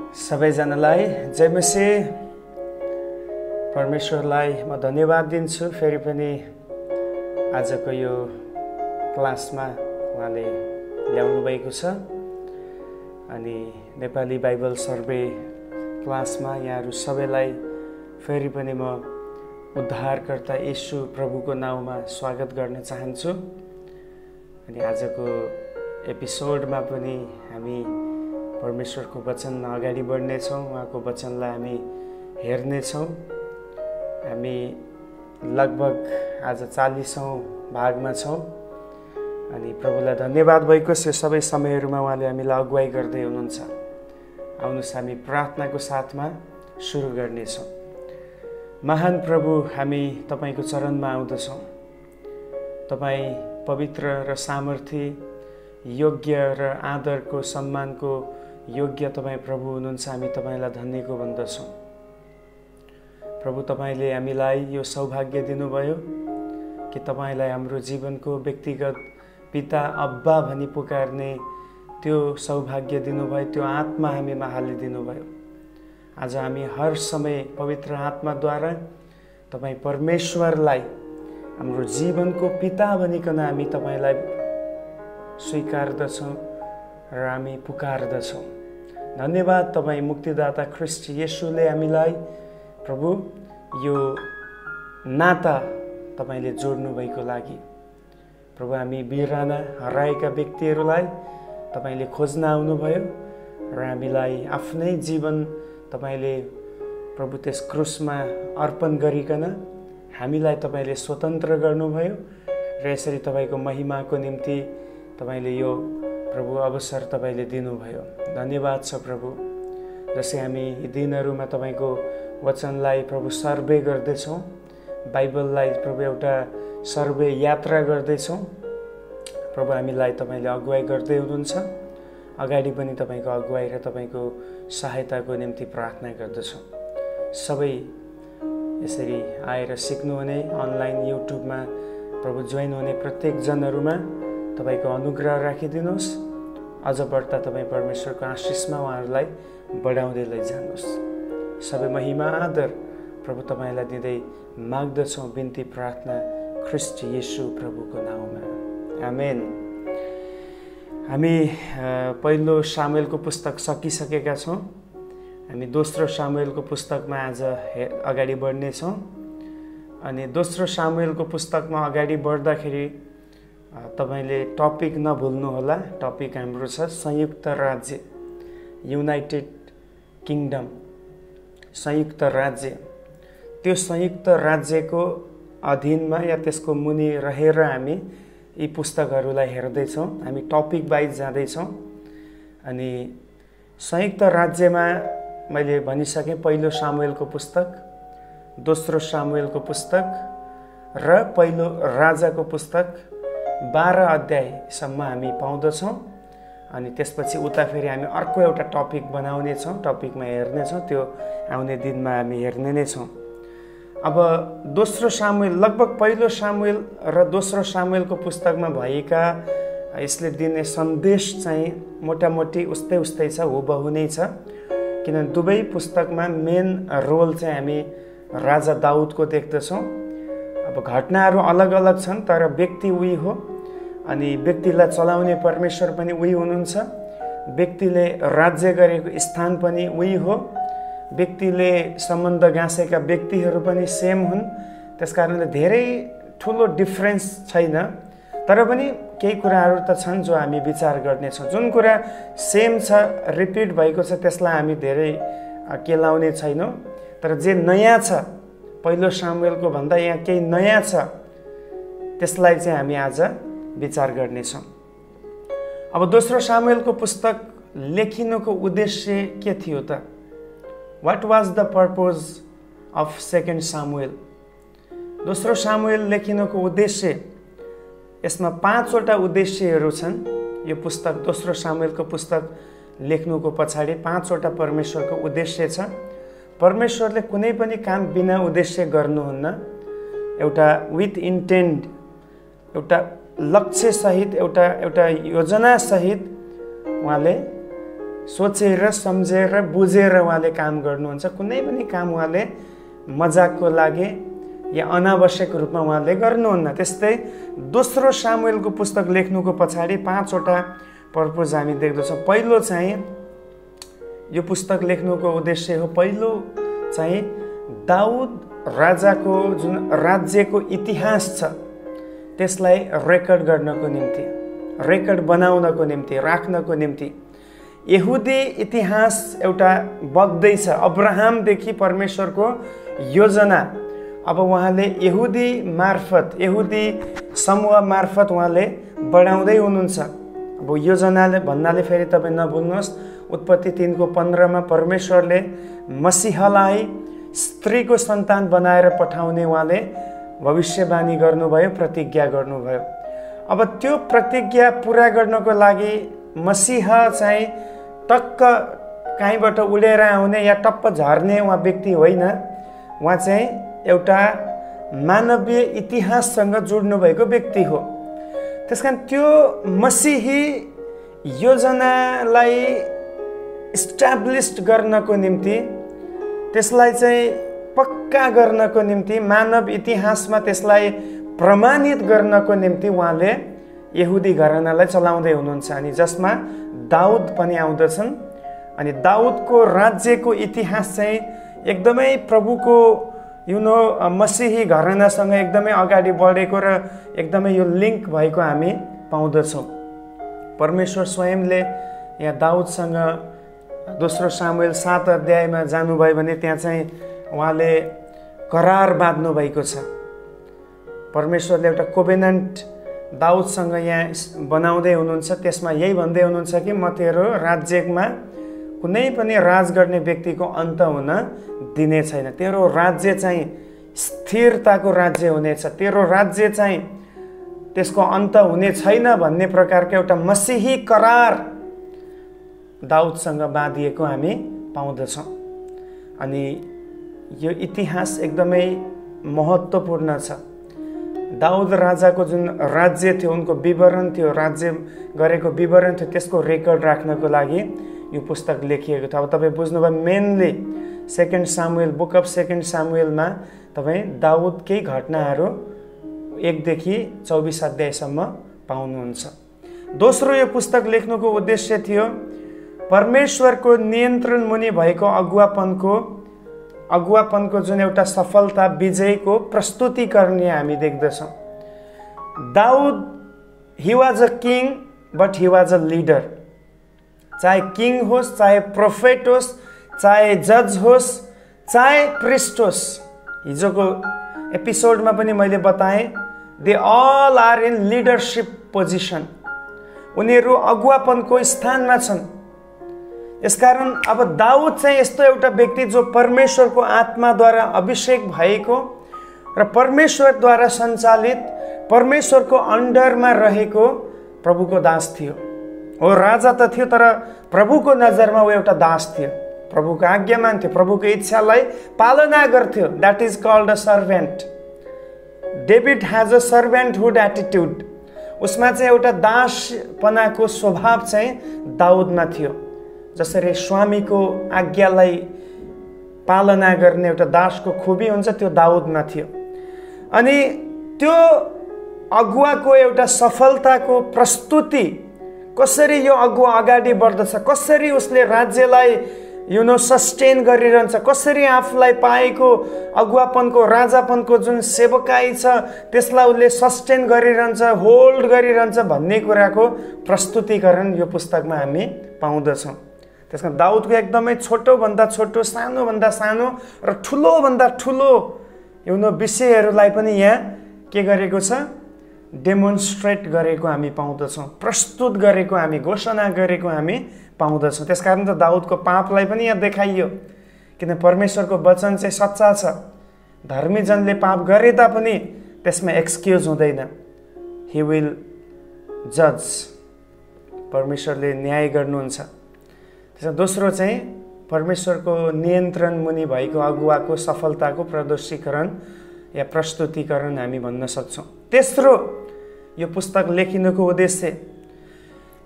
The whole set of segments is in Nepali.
सबैजनालाई जय मसीह। परमेश्वरलाई म धन्यवाद दिन्छु। फेरि पनि आजको यो क्लासमा उहाँले ल्याउनु भएको छ अनि नेपाली बाइबल सर्वे क्लासमा यहाँहरू सबैलाई फेरि पनि म उद्धारकर्ता येशू प्रभुको नाउँमा स्वागत गर्न चाहन्छु। अनि आजको एपिसोडमा पनि हामी परमेश्वरको वचनमा अगाडि बढ्नेछौँ। उहाँको वचनलाई हामी हेर्नेछौँ। हामी लगभग आज 40औं भागमा छौँ अनि प्रभुलाई धन्यवाद भएको छ। सबै समयहरूमा उहाँले हामीलाई अगुवाई गर्दै हुनुहुन्छ। आउनुहोस् हामी प्रार्थनाको साथमा सुरु गर्नेछौँ। महान प्रभु, हामी तपाईको चरणमा आउँदछौँ। तपाईँ पवित्र र सामर्थी, योग्य र आदरको सम्मानको योग्य तपाईँ प्रभु हुनुहुन्छ। हामी तपाईँलाई धन्यको भन्दछौँ। प्रभु, तपाईँले हामीलाई यो सौभाग्य दिनुभयो कि तपाईँलाई हाम्रो जीवनको व्यक्तिगत पिता अब्बा भनी पुकार्ने त्यो सौभाग्य दिनुभयो। त्यो आत्मा हामीमा हालिदिनुभयो। आज हामी हर समय पवित्र आत्माद्वारा तपाईँ परमेश्वरलाई हाम्रो जीवनको पिता भनिकन हामी तपाईँलाई स्वीकार्दछौँ र हामी पुकार्दछौँ। धन्यवाद तपाईँ मुक्तिदाता ख्रीष्ट येशूले हामीलाई प्रभु यो नाता तपाईँले जोड्नु भएको लागि। प्रभु, हामी बिराना हराएका व्यक्तिहरूलाई तपाईँले खोज्न आउनुभयो र हामीलाई आफ्नै जीवन तपाईँले प्रभु त्यस क्रुसमा अर्पण गरिकन हामीलाई तपाईँले स्वतन्त्र गर्नुभयो र यसरी तपाईँको महिमाको निम्ति तपाईँले यो प्रभु अवसर तपाईँले दिनुभयो। धन्यवाद छ प्रभु। जसै हामी यी दिनहरूमा तपाईँको वचनलाई प्रभु सर्वे गर्दैछौँ, बाइबललाई प्रभु एउटा सर्वे यात्रा गर्दैछौँ। प्रभु, हामीलाई तपाईँले अगुवाई गर्दै हुनुहुन्छ। अगाडि पनि तपाईँको अगुवाई र तपाईँको सहायताको निम्ति प्रार्थना गर्दछौँ। सबै यसरी आएर सिक्नुहुने, अनलाइन युट्युबमा प्रभु जोइन हुने प्रत्येक जनहरूमा तपाईँको अनुग्रह राखिदिनुहोस्। अझ बढ्ता तपाईँ परमेश्वरको आशिषमा उहाँहरूलाई बढाउँदै लैजानुहोस्। सबै महिमा आदर प्रभु तपाईँलाई दिँदै माग्दछौँ। बिन्ती प्रार्थना ख्रीष्ट येशू प्रभुको नाउँमा, आमेन। हामी पहिलो सामुएलको पुस्तक सकिसकेका छौँ। हामी दोस्रो सामुएलको पुस्तकमा आज अगाडि बढ्नेछौँ। अनि दोस्रो सामुएलको पुस्तकमा अगाडि बढ्दाखेरि तपाईँले टपिक नभुल्नुहोला। टपिक हाम्रो छ संयुक्त राज्य, युनाइटेड किङडम, संयुक्त राज्य। त्यो संयुक्त राज्यको अधीनमा या त्यसको मुनि रहेर हामी यी पुस्तकहरूलाई हेर्दैछौँ। हामी टपिक वाइज जाँदैछौँ। अनि संयुक्त राज्यमा मैले भनिसकेँ पहिलो सामुएलको पुस्तक, दोस्रो सामुएलको पुस्तक र पहिलो राजाको पुस्तक 12 अध्यायसम्म हामी पाउँदछौँ। अनि त्यसपछि उता फेरि हामी अर्को एउटा टपिक बनाउनेछौँ, टपिकमा हेर्नेछौँ। त्यो आउने दिनमा हामी हेर्ने नै छौँ। अब दोस्रो सामुएल, लगभग पहिलो सामुएल र दोस्रो सामुएलको पुस्तकमा भएका यसले दिने सन्देश चाहिँ मोटामोटी उस्तै छ, हुबहु नै छ। किनभने दुवै पुस्तकमा मेन रोल चाहिँ हामी राजा दाउदको देख्दछौँ। अब घटनाहरू अलग अलग छन् तर व्यक्ति उही हो। अनि व्यक्तिलाई चलाउने परमेश्वर पनि उही हुनुहुन्छ। व्यक्तिले राज्य गरेको स्थान पनि उही हो। व्यक्तिले सम्बन्ध गाँसेका व्यक्तिहरू पनि सेम हुन्। त्यसकारणले धेरै ठुलो डिफ्रेन्स छैन। तर पनि केही कुराहरू त छन् जो हामी विचार गर्नेछौँ। जुन कुरा सेम छ, रिपिट भएको छ, त्यसलाई हामी धेरै केलाउने छैनौँ। तर जे नयाँ छ, पहिलो सामुएलको भन्दा यहाँ केही नयाँ छ, त्यसलाई चाहिँ हामी आज विचार गर्नेछौँ। अब दोस्रो सामुएलको पुस्तक लेखिनुको उद्देश्य के थियो त? What was the purpose of second Samuel? दोस्रो सामुएल लेखिनुको उद्देश्य, यसमा 5वटा उद्देश्यहरू छन्। यो पुस्तक, दोस्रो सामुएलको पुस्तक लेख्नुको पछाडि 5वटा परमेश्वरको उद्देश्य छ। परमेश्वरले कुनै पनि काम बिना उद्देश्य गर्नुहुन्न। एउटा विथ इन्टेन्ट, एउटा लक्ष्य सहित, एउटा योजना सहित उहाँले सोचेर सम्झेर बुझेर उहाँले काम गर्नुहुन्छ। कुनै पनि काम उहाँले मजाकको लागि या अनावश्यक रूपमा उहाँले गर्नुहुन्न। त्यस्तै दोस्रो सामुएलको पुस्तक लेख्नुको पछाडि 5 वटा पर्पज हामी देख्दछौँ। पहिलो चाहिँ यो पुस्तक लेख्नुको उद्देश्य हो, पहिलो चाहिँ दाउद राजाको जुन राज्यको इतिहास छ त्यसलाई रेकर्ड गर्नको निम्ति, रेकर्ड बनाउनको निम्ति, राख्नको निम्ति। यहुदी इतिहास एउटा बग्दैछ। अब्राहमदेखि परमेश्वरको योजना अब उहाँले यहुदी मार्फत, यहुदी समूह मार्फत उहाँले बढाउँदै हुनुहुन्छ। अब योजनाले भन्नाले फेरि तपाईँ नभुल्नुहोस्, उत्पत्ति 3:15 परमेश्वरले मसीहलाई स्त्रीको सन्तान बनाएर पठाउने उहाँले भविष्यवाणी गर्नुभयो, प्रतिज्ञा गर्नुभयो। अब त्यो प्रतिज्ञा पुरा गर्नको लागि मसीह चाहिँ टक्क कहीँबाट उडेर आउने या टप्प झर्ने उहाँ व्यक्ति होइन। उहाँ चाहिँ एउटा मानवीय इतिहाससँग जोड्नु भएको व्यक्ति हो। त्यसकारण त्यो मसीही योजनालाई इस्टाब्लिस्ड गर्नको निम्ति, त्यसलाई चाहिँ पक्का गर्नको निम्ति, मानव इतिहासमा त्यसलाई प्रमाणित गर्नको निम्ति उहाँले यहुदी घरानालाई चलाउँदै हुनुहुन्छ। अनि जसमा दाउद पनि आउँदछन्। अनि दाउदको राज्यको इतिहास चाहिँ एकदमै प्रभुको मसीही घरानासँग एकदमै अगाडि बढेको र एकदमै यो लिङ्क भएको हामी पाउँदछौँ। परमेश्वर स्वयंले यहाँ दाउदसँग दोस्रो सामुएल 7 अध्यायमा जानुभयो भने त्यहाँ चाहिँ उहाँले करार बाँध्नु भएको छ। परमेश्वरले एउटा कोभेनेन्ट दाउदसँग यहाँ बनाउँदै हुनुहुन्छ। त्यसमा यही भन्दै हुनुहुन्छ कि म तेरो राज्यमा कुनै पनि राज गर्ने व्यक्तिको अन्त हुन दिने छैन। तेरो राज्य चाहिँ स्थिरताको राज्य हुनेछ। तेरो राज्य चाहिँ त्यसको अन्त हुने छैन भन्ने प्रकारको एउटा मसीही करार दाउदसँग बाँधिएको हामी पाउँदछौँ। अनि यो इतिहास एकदमै महत्त्वपूर्ण छ। दाउद राजाको जुन राज्य थियो, उनको विवरण थियो, राज्य गरेको विवरण थियो, त्यसको रेकर्ड राख्नको लागि यो पुस्तक लेखिएको थियो। अब तपाईँ बुझ्नुभयो, मेनली 2 सामुएल, बुक अफ 2 सामुएलमा तपाईँ दाउदकै घटनाहरू 1 देखि 24 अध्यायसम्म पाउनुहुन्छ। दोस्रो यो पुस्तक लेख्नुको उद्देश्य थियो परमेश्वरको नियन्त्रण मुनि भएको अगुवापनको जुन एउटा सफलता, विजयको प्रस्तुतिकरण हामी देख्दछौँ। Daud, he was a king but he was a leader. चाहे किङ होस्, चाहे प्रोफेट होस्, चाहे जज होस्, चाहे प्रिस्ट होस्। हिजोको एपिसोडमा पनि मैले बताएँ, they all are in leadership position. उनीहरू अगुवापनको स्थानमा छन्। यसकारण अब दाउद चाहिँ यस्तो एउटा व्यक्ति जो परमेश्वरको आत्माद्वारा अभिषेक भएको र परमेश्वरद्वारा सञ्चालित, परमेश्वरको अन्डरमा रहेको प्रभुको दास थियो। हो, राजा त थियो तर प्रभुको नजरमा ऊ एउटा दास थियो। प्रभुको आज्ञा मान्थ्यो, प्रभुको इच्छालाई पालना गर्थ्यो। That is called a servant. David has a servanthood attitude. उसमा चाहिँ एउटा दासपनाको स्वभाव चाहिँ दाउदमा थियो। जसरी स्वामीको आज्ञालाई पालना गर्ने एउटा दासको खुबी हुन्छ, त्यो दाउदमा थियो। अनि त्यो अगुवाको एउटा सफलताको प्रस्तुति, कसरी यो अगुवा अगाडि बढ्दछ, कसरी उसले राज्यलाई सस्टेन गरिरहन्छ, कसरी आफूलाई पाएको अगुवापनको, राजापनको जुन सेवकाई छ त्यसलाई उसले सस्टेन गरिरहन्छ, होल्ड गरिरहन्छ भन्ने कुराको प्रस्तुतिकरण यो पुस्तकमा हामी पाउँदछौँ। त्यसमा दाउदको एकदमै छोटोभन्दा छोटो, सानोभन्दा सानो र ठुलोभन्दा ठुलो विषयहरूलाई पनि यहाँ के गरेको छ, डेमोन्स्ट्रेट गरेको हामी पाउँदछौँ, प्रस्तुत गरेको हामी, घोषणा गरेको हामी पाउँदछौँ। त्यसकारण त दाउदको पापलाई पनि यहाँ देखाइयो, किन परमेश्वरको वचन चाहिँ सच्चा छ। धर्मी जनले पाप गरे तापनि त्यसमा एक्सक्युज हुँदैन। ही विल जज, परमेश्वरले न्याय गर्नुहुन्छ। त्यसमा दोस्रो चाहिँ परमेश्वरको नियन्त्रण मुनि भएको अगुवाको सफलताको प्रदर्शीकरण या प्रस्तुतिकरण हामी भन्न सक्छौँ। तेस्रो यो पुस्तक लेखिनुको उद्देश्य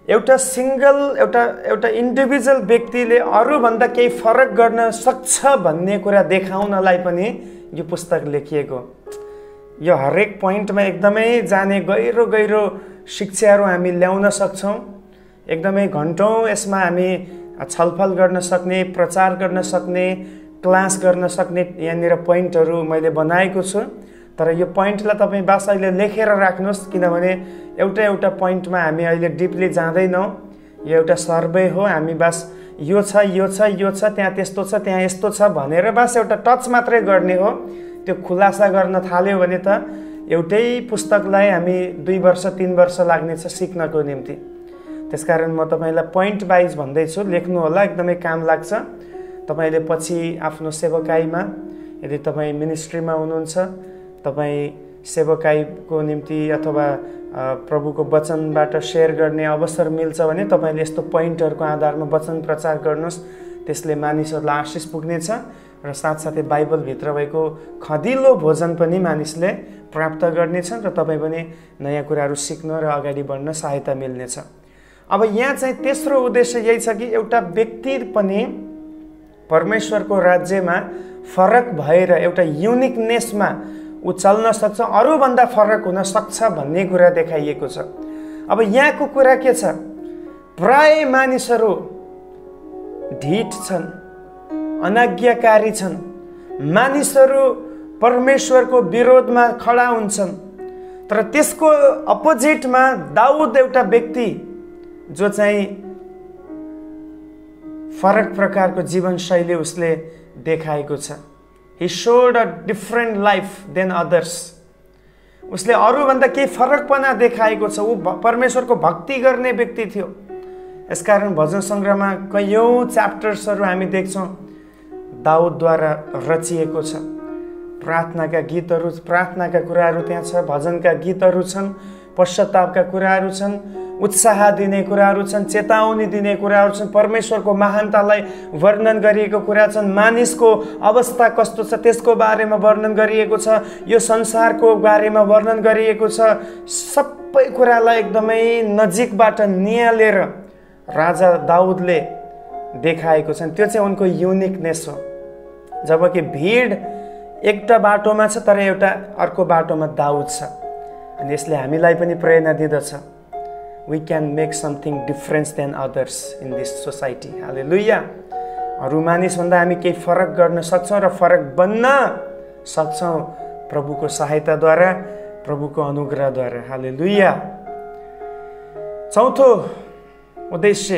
एउटा सिंगल एउटा इन्डिभिजुअल व्यक्तिले अरूभन्दा केही फरक गर्न सक्छ भन्ने कुरा देखाउनलाई पनि यो पुस्तक लेखिएको। यो हरेक पोइन्टमा एकदमै जाने गहिरो गहिरो शिक्षाहरू हामी ल्याउन सक्छौँ। एकदमै घन्टौँ यसमा हामी छलफल गर्न सक्ने, प्रचार गर्न सक्ने, क्लास गर्न सक्ने यहाँनिर पोइन्टहरू मैले बनाएको छु। तर यो पोइन्टलाई तपाईँ बास अहिले लेखेर राख्नुहोस्, किनभने एउटा पोइन्टमा हामी अहिले डिपली जाँदैनौँ। यो एउटा सर्वे हो, हामी बास यो छ यो छ यो छ, त्यहाँ त्यस्तो छ त्यहाँ यस्तो छ भनेर बास एउटा टच मात्रै गर्ने हो। त्यो खुलासा गर्न थाल्यो भने त एउटै पुस्तकलाई हामी 2 वर्ष 3 वर्ष लाग्नेछ सिक्नको निम्ति। त्यसकारण म तपाईँलाई पोइन्ट वाइज भन्दैछु, लेख्नु होला, एकदमै काम लाग्छ। तपाईँले पछि आफ्नो सेवकाईमा, यदि तपाईँ मिनिस्ट्रीमा हुनुहुन्छ, तपाईँ सेवकाईको निम्ति अथवा प्रभुको वचनबाट सेयर गर्ने अवसर मिल्छ भने तपाईँले यस्तो पोइन्टहरूको आधारमा वचन प्रचार गर्नुहोस्। त्यसले मानिसहरूलाई आशिष पुग्नेछ र साथसाथै बाइबलभित्र भएको खदिलो भोजन पनि मानिसले प्राप्त गर्नेछन् र तपाईँ पनि नयाँ कुराहरू सिक्न र अगाडि बढ्न सहायता मिल्नेछ। अब यहाँ चाहिँ तेस्रो उद्देश्य यही छ कि एउटा व्यक्ति पनि परमेश्वरको राज्यमा फरक भएर एउटा युनिकनेसमा ऊ चल्न सक्छ, अरूभन्दा फरक हुन सक्छ भन्ने कुरा देखाइएको छ। अब यहाँको कुरा के छ? प्राय मानिसहरू ढिठ छन्, अनाज्ञाकारी छन्, मानिसहरू परमेश्वरको विरोधमा खडा हुन्छन्। तर त्यसको अपोजिटमा दाउद एउटा व्यक्ति जो चाहिँ फरक प्रकारको जीवनशैली उसले देखाएको छ। He showed a different life than others. उसले अरूभन्दा केही फरकपना देखाएको छ। ऊ परमेश्वरको भक्ति गर्ने व्यक्ति थियो। यसकारण भजन सङ्ग्रहमा कयौँ च्याप्टर्सहरू हामी देख्छौँ दाउदद्वारा रचिएको छ। प्रार्थनाका गीतहरू, प्रार्थनाका कुराहरू त्यहाँ छ, भजनका गीतहरू छन्, पश्चातापका कुराहरू छन्, उत्साह दिने कुराहरू छन्, चेतावनी दिने कुराहरू छन्, परमेश्वरको महानतालाई वर्णन गरिएको कुरा छन्, मानिसको अवस्था कस्तो छ त्यसको बारेमा वर्णन गरिएको छ, यो संसारको बारेमा वर्णन गरिएको छ। सबै कुरालाई एकदमै नजिकबाट निहालेर राजा दाउदले देखाएको छ। त्यो चाहिँ उनको युनिकनेस हो। जबकि भिड एउटा बाटोमा छ तर एउटा अर्को बाटोमा दाउद छ। अनि यसले हामीलाई पनि प्रेरणा दिँदछ। We can make something different than others in this society. हालेलुया। अरू मानिसभन्दा हामी केही फरक गर्न सक्छौँ र फरक बन्न सक्छौँ प्रभुको सहायताद्वारा, प्रभुको अनुग्रहद्वारा। हालेलुया। चौथो उद्देश्य,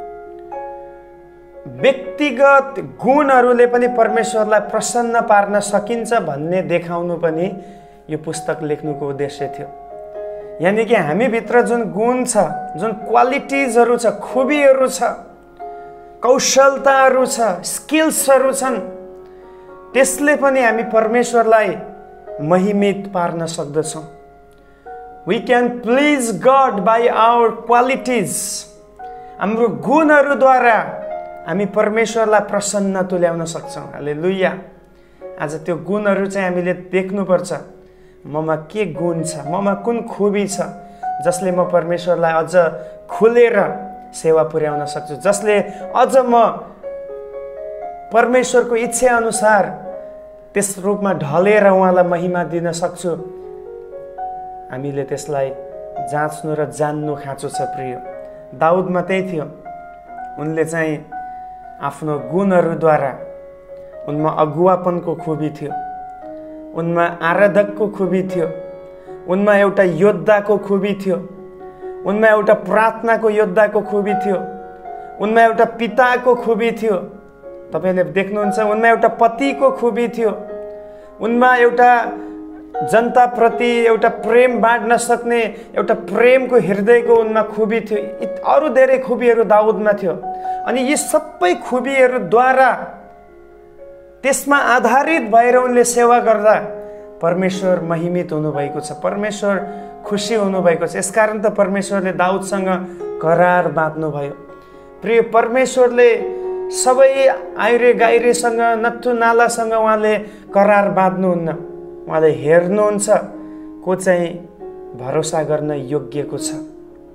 व्यक्तिगत गुणहरूले पनि परमेश्वरलाई प्रसन्न पार्न सकिन्छ भन्ने देखाउनु पनि यो पुस्तक लेख्नुको उद्देश्य थियो। यानी कि हामीभित्र जुन गुण छ, जुन क्वालिटिजहरू छ, खुबीहरू छ, कौशलताहरू छ, स्किल्सहरू छन्, त्यसले पनि हामी परमेश्वरलाई महिमित पार्न सक्दछौँ। We can please God by our qualities. हाम्रो गुणहरूद्वारा हामी परमेश्वरलाई प्रसन्न तुल्याउन सक्छौँ। हालेलुया। आज त्यो गुणहरू चाहिँ हामीले देख्नुपर्छ। ममा के गुण छ, ममा कुन खुबी छ जसले म परमेश्वरलाई अझ खुलेर सेवा पुर्याउन सक्छु, जसले अझ म परमेश्वरको इच्छा अनुसार त्यस रूपमा ढलेर उहाँलाई महिमा दिन सक्छु। हामीले त्यसलाई जाँच्नु र जान्नु खाँचो छ। प्रिय दाउदमा त्यही थियो। उनले चाहिँ आफ्नो गुणहरूद्वारा, उनमा अगुवापनको खुबी थियो, उनमा आराधकको खुबी थियो, उनमा एउटा योद्धाको खुबी थियो, उनमा एउटा प्रार्थनाको योद्धाको खुबी थियो, उनमा एउटा पिताको खुबी थियो। तपाईले देख्नुहुन्छ उनमा एउटा पतिको खुबी थियो, उनमा एउटा जनताप्रति एउटा प्रेम बाँड्न सक्ने एउटा प्रेमको हृदयको उनमा खुबी थियो। अरू धेरै खुबीहरू दाउदमा थियो। अनि यी सबै खुबीहरूद्वारा त्यसमा आधारित भएर उनले सेवा गर्दा परमेश्वर महिमित हुनुभएको छ, परमेश्वर खुसी हुनुभएको छ। यसकारण त परमेश्वरले दाउदसँग करार बाँध्नुभयो। प्रिय परमेश्वरले सबै आइरे गाइरेसँग, नत्थु नालासँग उहाँले करार बाँध्नुहुन्न। उहाँले हेर्नुहुन्छ को चाहिँ भरोसा गर्न योग्यको छ।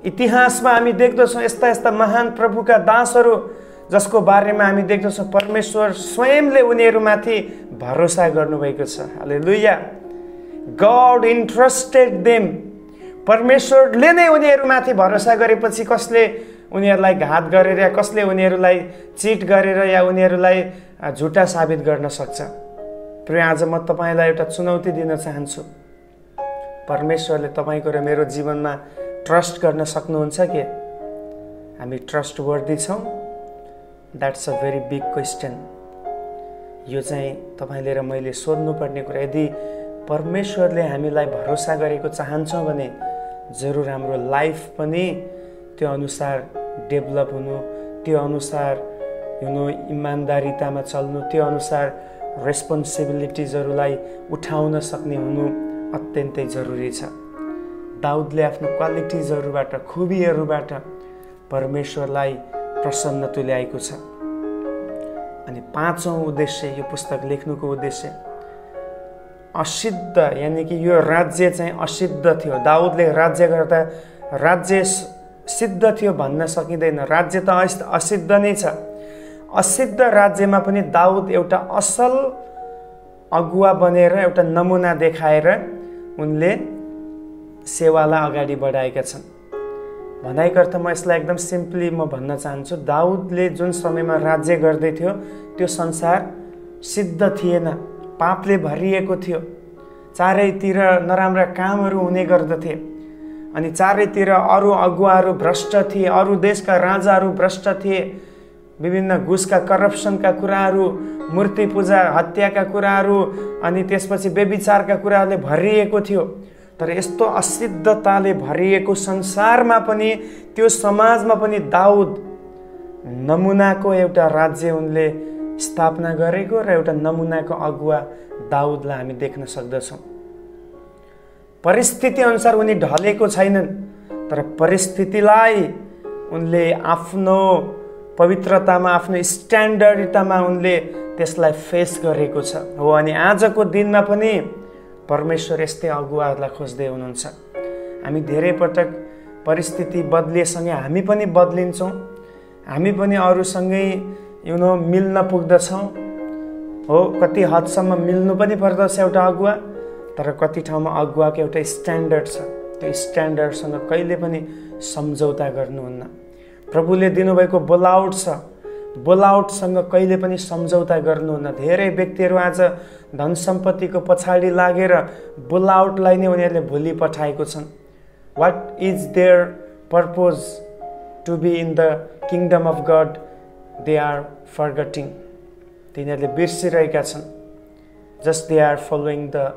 इतिहासमा हामी देख्दछौँ यस्ता यस्ता महान प्रभुका दासहरू जसको बारेमा हामी देख्दछौँ परमेश्वर स्वयंले उनीहरूमाथि भरोसा गर्नुभएको छ। हालेलुया। God entrusted them. परमेश्वरले नै उनीहरूमाथि भरोसा गरेपछि कसले उनीहरूलाई घात गरेर या कसले उनीहरूलाई चिट गरेर या उनीहरूलाई झुटा साबित गर्न सक्छ? प्रिय, आज म तपाईँलाई एउटा चुनौती दिन चाहन्छु। परमेश्वरले तपाईँको र मेरो जीवनमा ट्रस्ट गर्न सक्नुहुन्छ कि? हामी ट्रस्ट वर्दी छौँ? That's a very big question. यो चाहिँ तपाईँले र मैले सोध्नुपर्ने कुरा। यदि परमेश्वरले हामीलाई भरोसा गरेको चाहन्छौँ भने जरुर हाम्रो लाइफ पनि त्यो अनुसार डेभलप हुनु, त्यो अनुसार इमान्दारितामा चल्नु, त्यो अनुसार रेस्पोन्सिबिलिटिजहरूलाई उठाउन सक्ने हुनु अत्यन्तै जरुरी छ। दाउदले आफ्नो क्वालिटिजहरूबाट, खुबीहरूबाट परमेश्वरलाई प्रसन्न तुल्याएको छ। अनि 5औं उद्देश्य, यो पुस्तक लेख्नुको उद्देश्य, असिद्ध यानी कि यो राज्य चाहिँ असिद्ध थियो। दाउदले राज्य गर्दा राज्य सिद्ध थियो भन्न सकिँदैन। राज्य त असिद्ध नै छ। असिद्ध राज्यमा पनि दाउद एउटा असल अगुवा बनेर एउटा नमुना देखाएर उनले सेवालाई अगाडि बढाएका छन्। भनाइको अर्थ म यसलाई एकदम सिम्पली म भन्न चाहन्छु, दाउदले जुन समयमा राज्य गर्दै थियो त्यो संसार सिद्ध थिएन, पापले भरिएको थियो। चारैतिर नराम्रा कामहरू हुने गर्दथे अनि चारैतिर अरू अगुवाहरू भ्रष्ट थिए, अरू देशका राजाहरू भ्रष्ट थिए। विभिन्न घुसका, करप्सनका कुराहरू, मूर्ति पूजा, हत्याका कुराहरू अनि त्यसपछि व्यभिचारका कुराहरूले भरिएको थियो। तर यस्तो असिद्धताले भरिएको संसारमा पनि, त्यो समाजमा पनि दाउद नमुनाको एउटा राज्य उनले स्थापना गरेको र एउटा नमुनाको अगुवा दाउदलाई हामी देख्न सक्दछौँ। परिस्थिति अनुसार उनी ढलेको छैनन्, तर परिस्थितिलाई उनले आफ्नो पवित्रतामा, आफ्नो स्ट्यान्डर्डतामा उनले त्यसलाई फेस गरेको छ। हो, अनि आजको दिनमा पनि परमेश्वर यस्तै अगुवाहरूलाई खोज्दै हुनुहुन्छ। हामी धेरै पटक परिस्थिति बदलिएसँगै हामी पनि बदलिन्छौँ, हामी पनि अरूसँगै मिल्न पुग्दछौँ। हो, कति हदसम्म मिल्नु पनि पर्दछ एउटा अगुवा, तर कति ठाउँमा अगुवाको एउटा स्ट्यान्डर्ड छ, त्यो स्ट्यान्डर्डसँग कहिले पनि सम्झौता गर्नुहुन्न। प्रभुले दिनुभएको बोलाउट छ, बोलाउटसँग कहिले पनि सम्झौता गर्नुहुन्न। धेरै व्यक्तिहरू आज धन सम्पत्तिको पछाडि लागेर बोलाउटलाई नै उनीहरूले भुलि पठाएको छन्। What is their purpose to be in the kingdom of God, they are forgetting. तिनीहरूले बिर्सिरहेका छन्। Just they are following the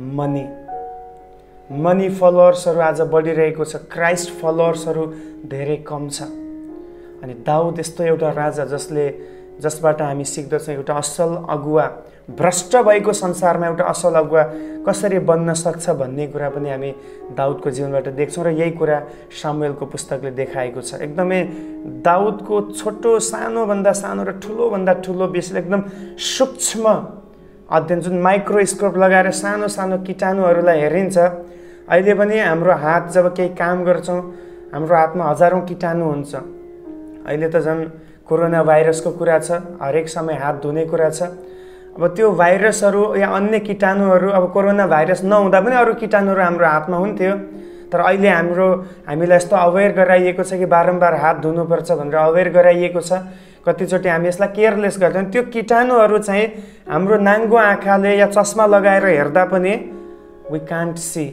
money फलोअर्सहरू आज बढिरहेको छ, क्राइस्ट फलोअर्सहरू धेरै कम छ। अनि दाउद यस्तो एउटा राजा जसबाट हामी सिक्दछौँ एउटा असल अगुवा, भ्रष्ट भएको संसारमा एउटा असल अगुवा कसरी बन्न सक्छ भन्ने कुरा पनि हामी दाउदको जीवनबाट देख्छौँ। र यही कुरा सामुएलको पुस्तकले देखाएको छ। एकदमै दाउदको छोटो, सानोभन्दा सानो र ठुलोभन्दा ठुलो विषय, एकदम सूक्ष्म अध्ययन, जुन माइक्रोस्कोप लगाएर सानो सानो कीटाणुहरूलाई हेरिन्छ। अहिले पनि हाम्रो हात जब केही काम गर्छौँ, हाम्रो हातमा हजारौँ कीटाणु हुन्छ। अहिले त झन् कोरोना भाइरसको कुरा छ, हरेक समय हात धुने कुरा छ। अब त्यो भाइरसहरू या अन्य कीटाणुहरू, अब कोरोना भाइरस नहुँदा पनि अरू कीटाणुहरू हाम्रो हातमा हुन्थ्यो, तर अहिले हामीलाई यस्तो अवेर गराइएको छ कि बारम्बार हात धुनुपर्छ भनेर अवेर गराइएको छ। कतिचोटि हामी यसलाई केयरलेस गर्छौँ। त्यो कीटाणुहरू चाहिँ हाम्रो नाङ्गो आँखाले या चस्मा लगाएर हेर्दा पनि वी कान्ट सी,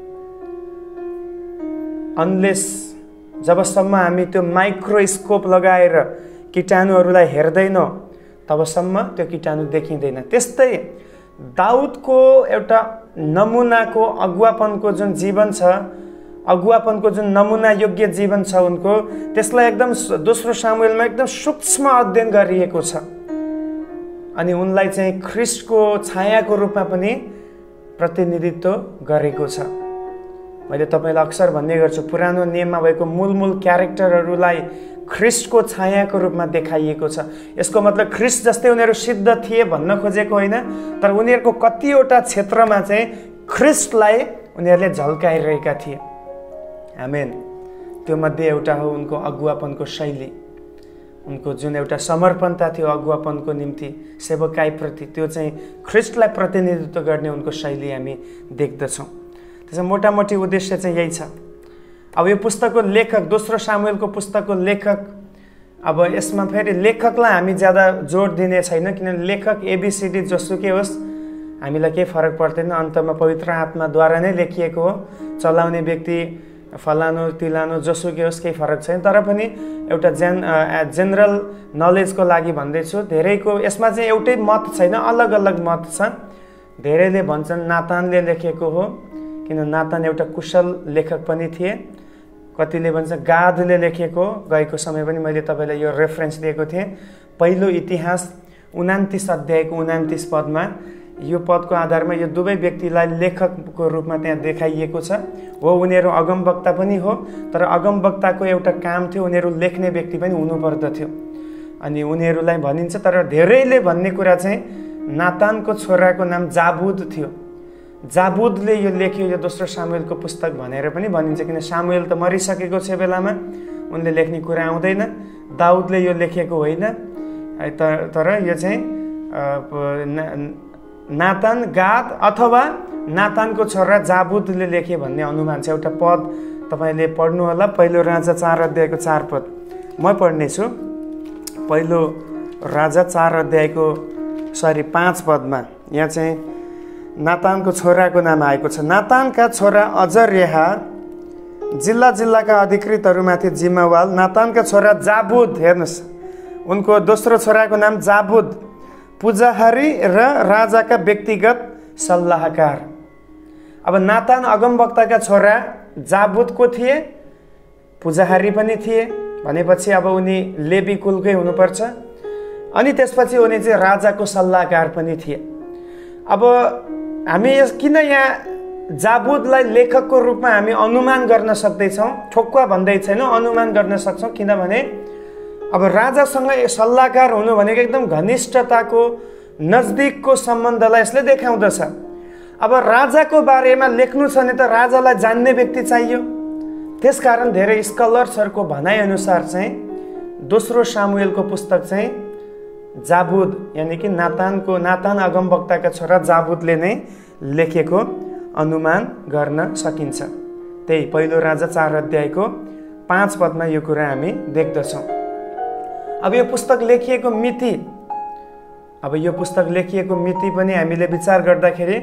अनलेस जबसम्म हामी त्यो माइक्रोस्कोप लगाएर कीटाणुहरूलाई हेर्दैनौँ तबसम्म त्यो कीटाणु देखिँदैन। त्यस्तै दाउदको एउटा नमुनाको अगुवापनको जुन जीवन छ, अगुवापनको जुन नमुना योग्य जीवन छ उनको, त्यसलाई एकदम दोस्रो सामुएलमा एकदम सूक्ष्म अध्ययन गरिएको छ। अनि उनलाई चाहिँ ख्रिस्टको छायाको रूपमा पनि प्रतिनिधित्व गरेको छ। मैले तपाईँलाई अक्सर भन्ने गर्छु, पुरानो नियममा भएको मूल क्यारेक्टरहरूलाई ख्रिस्टको छायाको रूपमा देखाइएको छ। यसको मतलब ख्रिस्ट जस्तै उनीहरू सिद्ध थिए भन्न खोजेको होइन, तर उनीहरूको कतिवटा क्षेत्रमा चाहिँ ख्रिस्टलाई उनीहरूले झल्काइरहेका थिए। आमेन। त्यो मध्ये एउटा हो उनको अगुवापनको शैली, उनको जुन एउटा समर्पणता थियो अगुवापनको निम्ति सेवकाईप्रति, त्यो चाहिँ ख्रिस्टलाई प्रतिनिधित्व गर्ने उनको शैली हामी देख्दछौँ। त्यसमा मोटामोटी उद्देश्य चाहिँ यही छ। अब यो पुस्तकको लेखक, दोस्रो सामुएलको पुस्तकको लेखक, अब यसमा फेरि लेखकलाई हामी ज्यादा जोड दिने छैन, किनभने लेखक एबिसिडी जोसुकै होस् हामीलाई केही फरक पर्दैन। अन्तमा पवित्र आत्माद्वारा नै लेखिएको हो। चलाउने व्यक्ति फलानु तिलानु जोसुकै होस्, केही फरक छैन। तर पनि एउटा जेनरल नलेजको लागि भन्दैछु, धेरैको यसमा चाहिँ एउटै मत छैन, अलग अलग मत छ। धेरैले भन्छन् नातानले लेखेको हो, किन नातान एउटा कुशल लेखक पनि थिए। कतिले भन्छ गादले लेखेको, गएको समय पनि मैले तपाईँलाई यो रेफरेन्स दिएको थिएँ। पहिलो इतिहास 29 अध्यायको 29 पदमा यो पदको आधारमा यो दुवै व्यक्तिलाई लेखकको रूपमा त्यहाँ देखाइएको छ। हो, उनीहरू अगमवक्ता पनि हो, तर अगमवक्ताको एउटा काम थियो उनीहरू लेख्ने व्यक्ति पनि हुनुपर्दथ्यो। अनि उनीहरूलाई भनिन्छ, तर धेरैले भन्ने कुरा चाहिँ नातानको छोराको नाम जाबुद थियो। जाबुदले यो लेख्यो यो दोस्रो सामुएलको पुस्तक भनेर पनि भनिन्छ, किन सामुएल त मरिसकेको छ बेलामा, उनले लेख्ने कुरा आउँदैन। दाउदले यो लेखेको होइन, तर यो चाहिँ नातान, गाद अथवा नातानको छोरा जाबुदले लेखे भन्ने अनुमान छ। एउटा पद तपाईँले पढ्नु होला, पहिलो राजा 4 अध्यायको 4 पद म पढ्नेछु। पहिलो राजा 4 अध्यायको 5 पदमा यहाँ चाहिँ नातानको छोराको नाम आएको छ। नातानका छोरा अजर्याह जिल्ला जिल्लाका अधिकृतहरूमाथि जिम्मेवार। नातानका छोरा जाबुद, हेर्नुहोस् उनको दोस्रो छोराको नाम जाबुद, पुजाहारी र राजाका व्यक्तिगत सल्लाहकार। अब नातान अगमवक्ताका छोरा जाबुद को थिए? पुजाहारी पनि थिए भनेपछि अब उनी लेवी कुलकै हुनुपर्छ। अनि त्यसपछि उनी चाहिँ राजाको सल्लाहकार पनि थिए। अब हामी किन यहाँ जाबुदलाई लेखकको रूपमा हामी अनुमान गर्न सक्दैछौँ, ठोक्वा भन्दै छैनौँ, अनुमान गर्न सक्छौँ। किनभने अब राजासँग सल्लाहकार हुनु भनेको एकदम घनिष्ठताको नजदिकको सम्बन्धलाई यसले देखाउँदछ। अब राजाको बारेमा लेख्नु छ भने त राजालाई जान्ने व्यक्ति चाहियो। त्यसकारण धेरै स्कलर्सहरूको भनाइअनुसार चाहिँ दोस्रो सामुएलको पुस्तक चाहिँ जाबुद यानी कि नातान अगमवक्ताका छोरा जाबुदले नै लेखेको अनुमान गर्न सकिन्छ। त्यही पहिलो राजा 4 अध्यायको 5 पदमा यो कुरा हामी देख्दछौँ। अब यो पुस्तक लेखिएको मिति पनि हामीले विचार गर्दाखेरि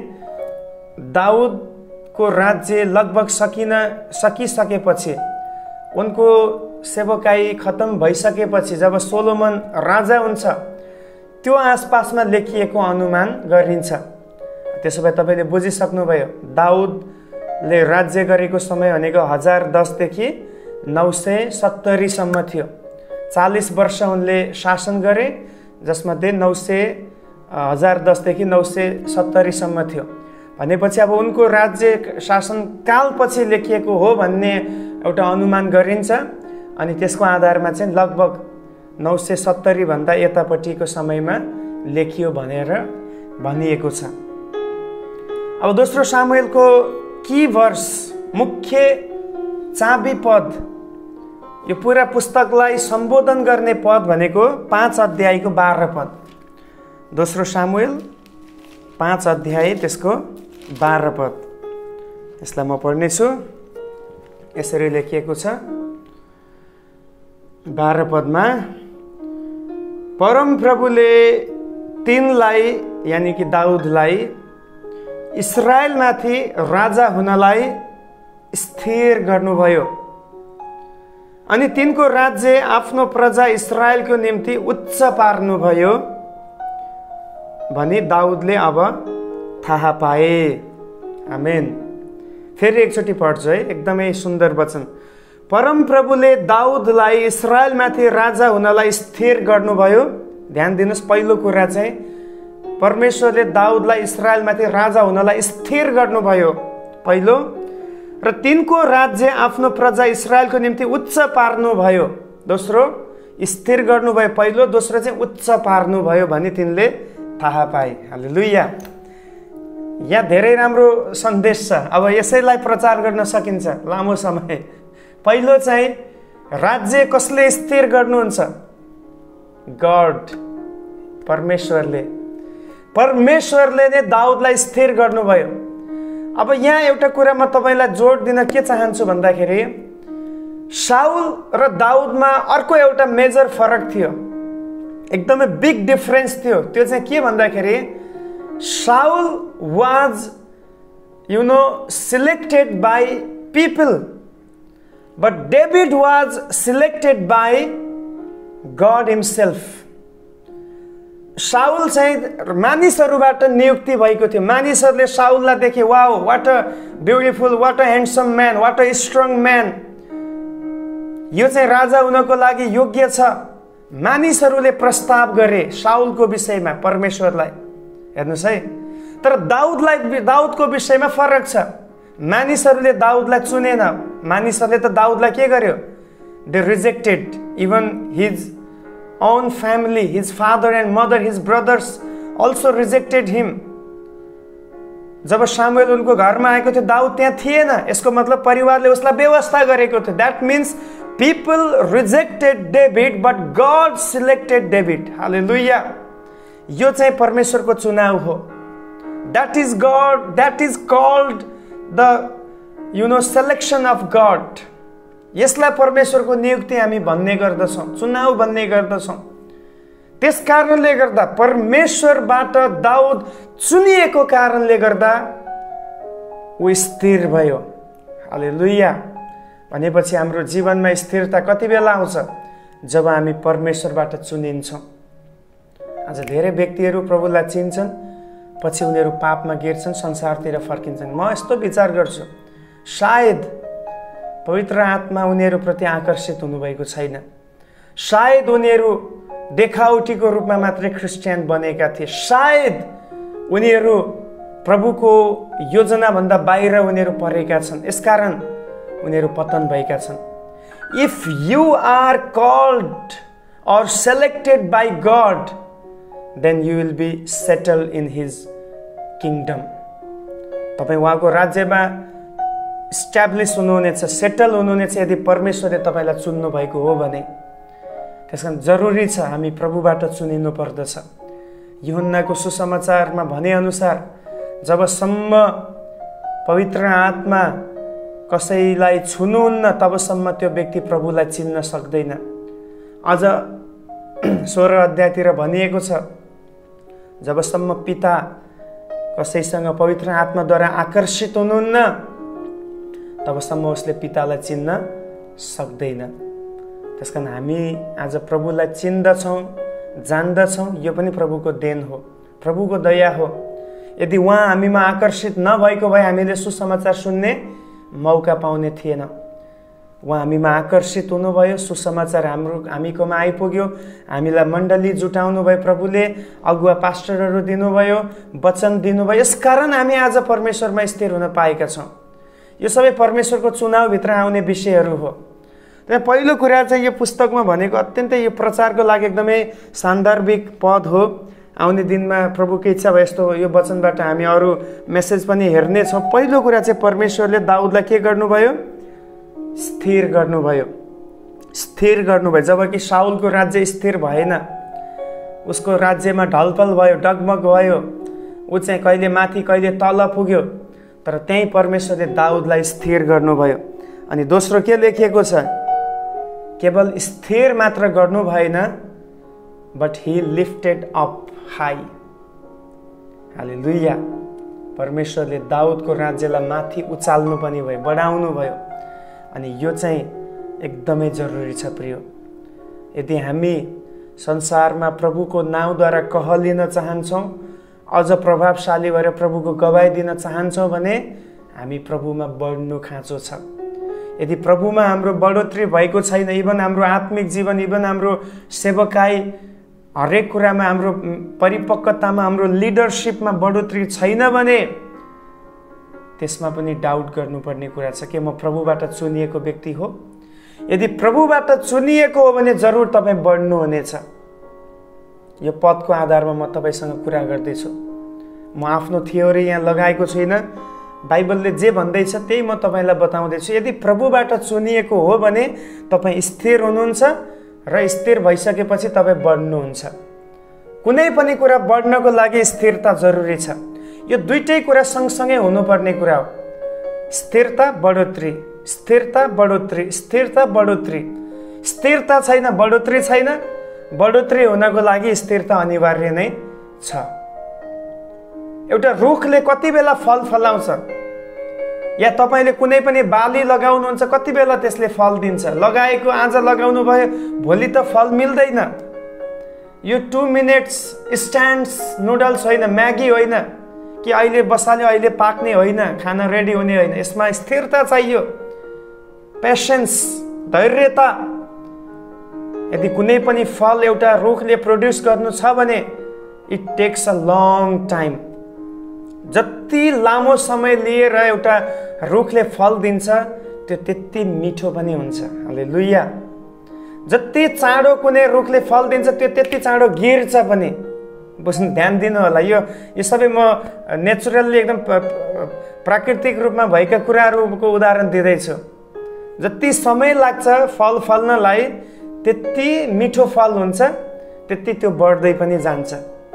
दाउदको राज्य लगभग सकिसकेपछि, उनको सेवकाई खत्म भइसकेपछि जब सोलोमन राजा हुन्छ त्यो आसपासमा लेखिएको अनुमान गरिन्छ। त्यसो भए तपाईँले बुझिसक्नुभयो, दाउदले राज्य गरेको समय भनेको 1010 देखि 970 सम्म थियो। 40 वर्ष उनले शासन गरे, जसमध्ये 1010 देखि 970 सम्म थियो। भनेपछि अब उनको राज्य शासनकालपछि लेखिएको हो भन्ने एउटा अनुमान गरिन्छ। अनि त्यसको आधारमा चाहिँ लगभग 970 भन्दा यतापट्टिको समयमा लेखियो भनेर भनिएको छ। अब दोस्रो सामुएलको की वर्स, मुख्य चाबी पद, यो पुरा पुस्तकलाई सम्बोधन गर्ने पद भनेको 5 अध्यायको 12 पद। दोस्रो सामुएल 5 अध्याय त्यसको 12 पद, यसलाई म पढ्नेछु। यसरी लेखिएको छ 12 पदमा, परमप्रभुले तिनलाई यानी कि दाउदलाई इस्राएलमाथि राजा हुनलाई स्थिर गर्नुभयो अनि तिनको राज्य आफ्नो प्रजा इस्राएलको निम्ति उच्च पार्नुभयो भनी दाउदले अब थाहा पाए। आमेन। फेरि एकचोटि पढ्छु है, एकदमै सुन्दर वचन। परमप्रभुले दाउदलाई इस्राएलमाथि राजा हुनलाई स्थिर गर्नुभयो। ध्यान दिनुहोस्, पहिलो कुरा चाहिँ परमेश्वरले दाउदलाई इस्राएलमाथि राजा हुनलाई स्थिर गर्नुभयो पहिलो, र तिनको राज्य आफ्नो प्रजा इस्राएलको निम्ति उच्च पार्नुभयो दोस्रो। स्थिर गर्नुभयो पहिलो, दोस्रो चाहिँ उच्च पार्नुभयो भनी तिनले थाहा पाए। हालेलुया। यहाँ धेरै राम्रो सन्देश छ। अब यसैलाई प्रचार गर्न सकिन्छ लामो समय, पहिलो चाहिँ राज्य कसले स्थिर गर्नुहुन्छ? गॉड, परमेश्वरले नै दाउदलाई स्थिर गर्नुभयो। अब यहाँ एउटा कुरा म तपाईलाई जोड दिन के चाहन्छु भन्दाखेरि शाउल र दाउदमा अर्को एउटा मेजर फरक थियो, एकदमै बिग डिफरेन्स थियो। त्यो चाहिँ के भन्दाखेरि Saul was selected by people, but David was selected by God himself. Saul चाहिँ मानिसहरूबाट नियुक्ति भएको थियो। मानिसहरूले शाउललाई देखे, wow, what a beautiful, what a handsome man, what a strong man, यो चाहिँ राजा हुनको लागि योग्य छ। मानिसहरूले प्रस्ताव गरे शाउलको विषयमा परमेश्वरलाई। हेर्नुस् है, तर दाउदको विषयमा फरक छ। मानिसहरूले दाउदलाई चुनेन। मानिसहरूले त दाउदलाई के गर्यो? They rejected even his own family, his father and mother, his brothers also rejected him. जब सामुएल उनको घरमा आएको थियो, दाउद त्यहाँ थिएन। यसको मतलब परिवारले उसलाई व्यवस्था गरेको थियो। That means people rejected David, but God selected David. Hallelujah. यो चाहिँ परमेश्वरको चुनाव हो। That is God. That is called the selection of God. यसलाई परमेश्वरको नियुक्ति हामी भन्ने गर्दछौँ, चुनाव भन्ने गर्दछौँ। त्यस कारणले गर्दा परमेश्वरबाट दाउद चुनिएको कारणले गर्दा ऊ स्थिर भयो। हालेलुया। भनेपछि हाम्रो जीवनमा स्थिरता कति बेला आउँछ? जब हामी परमेश्वरबाट चुनिन्छौँ। आज धेरै व्यक्तिहरू प्रभुलाई चिन्छन्, पछि उनीहरू पापमा गिर्छन्, संसारतिर फर्किन्छन्। म यस्तो विचार गर्छु, सायद पवित्र आत्मा उनीहरूप्रति आकर्षित हुनुभएको छैन। सायद उनीहरू देखावटीको रूपमा मात्रै क्रिस्चियन बनेका थिए। सायद उनीहरू प्रभुको योजनाभन्दा बाहिर उनीहरू परेका छन्, यसकारण उनीहरू पतन भएका छन्। If you are called or selected by God, then you will be settled in his kingdom. तपाई उहाँको राज्यमा स्ट्याब्लिश हुनुहुनेछ, सेटल हुनुहुनेछ यदि परमेश्वरले तपाईलाई चुन्नु भएको हो भने। त्यसकारण जरुरी छ हामी प्रभुबाट चुनिनु पर्दछ। यूहन्नाको सुसमाचारमा भने अनुसार जबसम्म पवित्र आत्मा कसैलाई छुनुहुन्न तबसम्म त्यो व्यक्ति प्रभुलाई चिन्न सक्दैन। अझ 16 अध्यायतिर भनिएको छ, जबसम्म पिता कसैसँग पवित्र आत्माद्वारा आकर्षित हुनुहुन्न तबसम्म उसले पितालाई चिन्न सक्दैन। त्यसकारण हामी आज प्रभुलाई चिन्दछौँ, जान्दछौँ, यो पनि प्रभुको देन हो, प्रभुको दया हो। यदि उहाँ हामीमा आकर्षित नभएको भए हामीले सुसमाचार सुन्ने मौका पाउने थिएन। उहाँ हामीमा आकर्षित हुनुभयो, सुसमाचार हामीकोमा आइपुग्यो, हामीलाई मण्डली जुटाउनु भयो, प्रभुले अगुवा पास्टरहरू दिनुभयो, वचन दिनुभयो, यसकारण हामी आज परमेश्वरमा स्थिर हुन पाएका छौँ। यो सबै परमेश्वरको चुनावभित्र आउने विषयहरू हो। पहिलो कुरा चाहिँ यो पुस्तकमा भनेको अत्यन्तै यो प्रचारको लागि एकदमै सान्दर्भिक पद हो। आउने दिनमा प्रभुको इच्छा भए यस्तो यो वचनबाट हामी अरू मेसेज पनि हेर्नेछौँ। पहिलो कुरा चाहिँ परमेश्वरले दाउदलाई के गर्नुभयो? स्थिर गर्नुभयो, स्थिर गर्नुभयो। जबकि शाउलको राज्य स्थिर भएन, उसको राज्यमा ढलपल भयो, डगमग भयो, ऊ चाहिँ कहिले माथि कहिले तल पुग्यो। तर त्यही परमेश्वरले दाउदलाई स्थिर गर्नुभयो। अनि दोस्रो के लेखिएको छ? केवल स्थिर मात्र गर्नु भएन, but he lifted up high. Hallelujah. परमेश्वरले दाउदको राज्यलाई माथि उचाल्नु पनि भयो, बढाउनु भयो। अनि यो चाहिँ एकदमै जरुरी छ प्रिय। यदि हामी संसारमा प्रभुको नाउँद्वारा कहलिन चाहन्छौँ, अझ प्रभावशाली भएर प्रभुको गवाई दिन चाहन्छौँ भने हामी प्रभुमा बढ्नु खाँचो छ। यदि प्रभुमा हाम्रो बढोत्तरी भएको छैन, इभन हाम्रो आत्मिक जीवन, इभन हाम्रो सेवकाई, हरेक कुरामा हाम्रो परिपक्वतामा, हाम्रो लिडरसिपमा बढोत्तरी छैन भने त्यसमा पनि डाउट गर्नुपर्ने कुरा छ कि म प्रभुबाट चुनिएको व्यक्ति हो। यदि प्रभुबाट चुनिएको हो भने जरुर तपाईँ बढ्नुहुनेछ। यो पदको आधारमा म तपाईसँग कुरा गर्दैछु। म आफ्नो थ्योरी यहाँ लगाएको छुइनँ, बाइबलले जे भन्दैछ त्यही म तपाईँलाई बताउँदैछु। यदि प्रभुबाट चुनिएको हो भने तपाईँ स्थिर हुनुहुन्छ र स्थिर भइसकेपछि तपाईँ बढ्नुहुन्छ। कुनै पनि कुरा बढ्नको लागि स्थिरता जरुरी छ। यो दुईटै कुरा सँगसँगै हुनुपर्ने कुरा हो। स्थिरता बढोत्तरी, स्थिरता बढोत्तरी, स्थिरता बढोत्तरी। स्थिरता छैन, बढोत्तरी छैन। बढोत्तरी हुनको लागि स्थिरता अनिवार्य नै छ। एउटा रुखले कति बेला फल फलाउँछ, या तपाईँले कुनै पनि बाली लगाउनुहुन्छ कति बेला त्यसले फल दिन्छ। लगाएको आज लगाउनु भयो, भोलि त फल मिल्दैन। यो 2 मिनट्स इन्स्ट्यान्ट नुडल्स होइन, म्यागी होइन कि अहिले बसाल्यो अहिले पाक्ने होइन, खाना रेडी हुने होइन। यसमा स्थिरता चाहियो, पेसेन्स, धैर्यता। यदि कुनै पनि फल एउटा रुखले प्रोड्युस गर्नु छ भने it takes a long time. जति लामो समय लिएर एउटा रुखले फल दिन्छ त्यो त्यति मिठो पनि हुन्छ। हालेलुया। जति चाँडो कुनै रुखले फल दिन्छ त्यो त्यति चाँडो गिर्छ पनि। बुझ्नु, ध्यान दिनु होला। यो सबै म नेचुरल्ली एकदम प्राकृतिक रूपमा भएका कुराहरूको उदाहरण दिँदैछु। जति समय लाग्छ फल फल्नलाई त्यति मिठो फल हुन्छ, त्यति त्यो बढ्दै पनि जान्छ।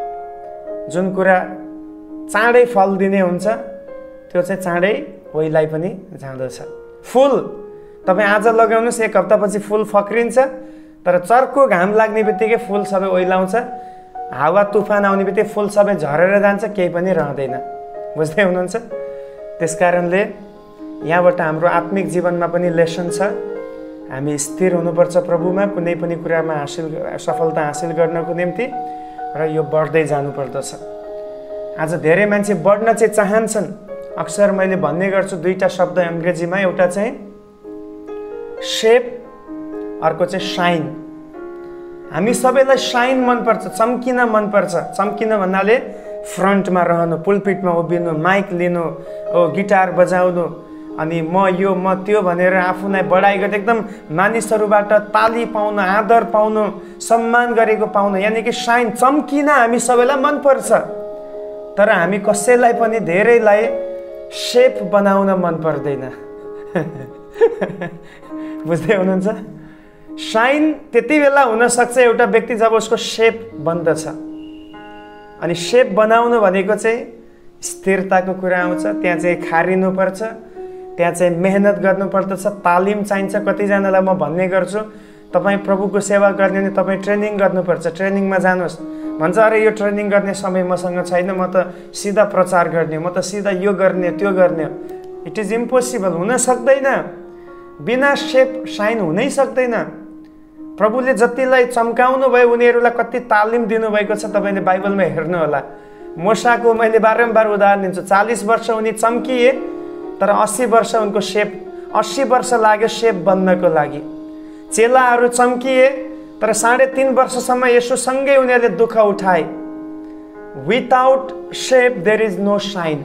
जुन कुरा चाँडै फल दिने हुन्छ त्यो चाहिँ चाँडै ओइलाइ पनि जाँदछ। फुल तपाईँ आज लगाउनुहोस्, 1 हप्तापछि फुल फक्रिन्छ, तर चर्को घाम लाग्ने बित्तिकै फुल सबै ओइलाउँछ। हावा तुफान आउने बित्तिकै फुल सबै झरेर जान्छ, केही पनि रहँदैन। बुझ्दै हुनुहुन्छ? त्यसकारणले यहाँबाट हाम्रो आत्मिक जीवनमा पनि लेसन छ। हामी स्थिर हुनुपर्छ प्रभुमा, कुनै पनि कुरामा सफलता हासिल गर्नको निम्ति, र यो बढ्दै जानुपर्दछ। आज धेरै मान्छे बढ्न चाहिँ चाहन्छन्। अक्सर मैले भन्ने गर्छु 2टा शब्द अङ्ग्रेजीमा, एउटा चाहिँ शेप, अर्को चाहिँ शाइन। हामी सबैलाई शाइन मनपर्छ, चम्किन मनपर्छ। चम्किन भन्नाले फ्रन्टमा रहनु, पुलपिटमा उभिनु, माइक लिनु, गिटार बजाउनु, अनि म यो म त्यो भनेर आफूलाई बढाइ गर्दै एकदम मानिसहरूबाट ताली पाउनु, आदर पाउनु, सम्मान गरेको पाउनु, यानि कि शाइन, चम्किन हामी सबैलाई मनपर्छ। तर हामी कसैलाई पनि धेरैलाई शेप बनाउन मन पर्दैन। बुझ्दै हुनुहुन्छ? शाइन त्यति बेला हुनसक्छ एउटा व्यक्ति जब उसको शेप बन्दछ। अनि शेप बनाउनु भनेको चाहिँ स्थिरताको कुरा आउँछ। त्यहाँ चाहिँ खारिनुपर्छ, त्यहाँ चाहिँ मेहनत गर्नुपर्दछ, तालिम चाहिन्छ। कतिजनालाई म भन्ने गर्छु, तपाईँ प्रभुको सेवा गर्ने भने तपाईँ ट्रेनिङ गर्नुपर्छ। ट्रेनिङमा जानुहोस्। भन्छ अरे यो ट्रेनिङ गर्ने समय मसँग छैन, म त सिधा प्रचार गर्ने, म त सिधा यो गर्ने त्यो गर्ने। इट इज इम्पोसिबल, हुन सक्दैन। बिना शेप शाइन हुनै सक्दैन। प्रभुले जतिलाई चम्काउनु भयो उनीहरूलाई कति तालिम दिनुभएको छ तपाईँले बाइबलमा हेर्नु होला। मोसाको मैले बारम्बार उदाहरण दिन्छु। 40 वर्ष उनी चम्किए, तर 80 वर्ष उनको शेप, 80 वर्ष लाग्यो शेप बन्नको लागि। चेलाहरू चम्किए, तर 3.5 वर्षसम्म येशूसँगै उनीहरूले दुःख उठाए। Without shape there is no shine.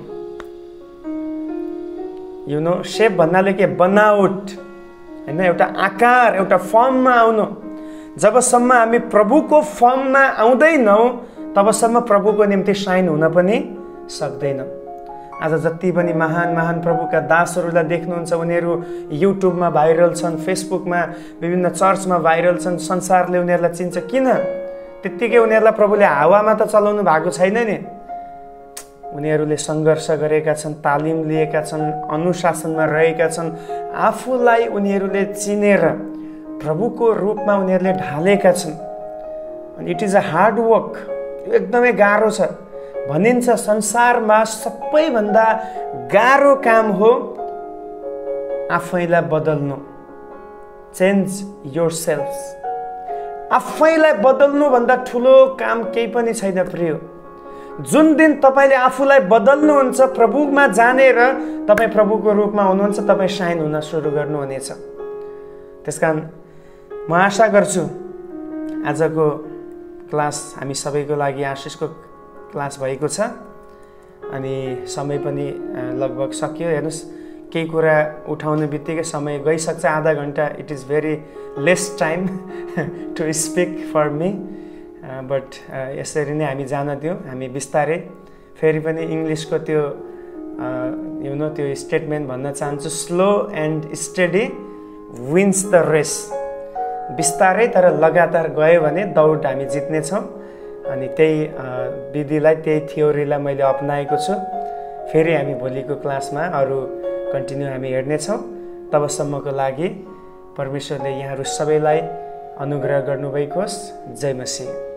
You know, shape भन्नाले के? बनावट होइन, एउटा आकार, एउटा फर्ममा आउनु। जबसम्म हामी प्रभुको फर्ममा आउँदैनौँ तबसम्म प्रभुको निम्ति शाइन हुन पनि सक्दैनौँ। आज जति पनि महान महान प्रभुका दासहरूलाई देख्नुहुन्छ, उनीहरू युट्युबमा भाइरल छन्, फेसबुकमा, विभिन्न चर्चमा भाइरल छन्। संसारले उनीहरूलाई चिन्छ। किन? त्यत्तिकै उनीहरूलाई प्रभुले हावामा त चलाउनु भएको छैन नि। उनीहरूले सङ्घर्ष गरेका छन्, तालिम लिएका छन्, अनुशासनमा रहेका छन्। आफूलाई उनीहरूले चिनेर प्रभुको रूपमा उनीहरूले ढालेका छन्। अनि it is a hard work, एकदमै गाह्रो छ। भनिन्छ संसारमा सबैभन्दा गाह्रो काम हो आफैलाई बदल्नु। Change yourself. आफैलाई बदल्नु भन्दा ठुलो काम केही पनि छैन प्रिय। जुन दिन तपाईँले आफूलाई बदल्नुहुन्छ, प्रभुमा जानेर तपाईँ प्रभुको रूपमा हुनुहुन्छ, तपाईँ शाइन हुन सुरु गर्नुहुनेछ। त्यसकारण म आशा गर्छु आजको क्लास हामी सबैको लागि आशिषको क्लास भएको छ। अनि समय पनि लगभग सकियो। हेर्नुहोस्, केही कुरा उठाउने बित्तिकै समय गइसक्छ, आधा घन्टा। It is very less time to speak for me, but यसरी नै हामी जान दियौँ। हामी बिस्तारै फेरि पनि इङ्ग्लिसको त्यो त्यो स्टेटमेन्ट भन्न चाहन्छु, slow and steady wins the race. बिस्तारै तर लगातार गयो भने दौड हामी जित्नेछौँ। अनि त्यही विधिलाई, त्यही थ्योरीलाई मैले अपनाएको छु। फेरि हामी भोलिको क्लासमा अरू कन्टिन्यू हामी हेर्नेछौँ। तबसम्मको लागि परमेश्वरले यहाँहरू सबैलाई अनुग्रह गर्नुभएको होस्। जय मसीह।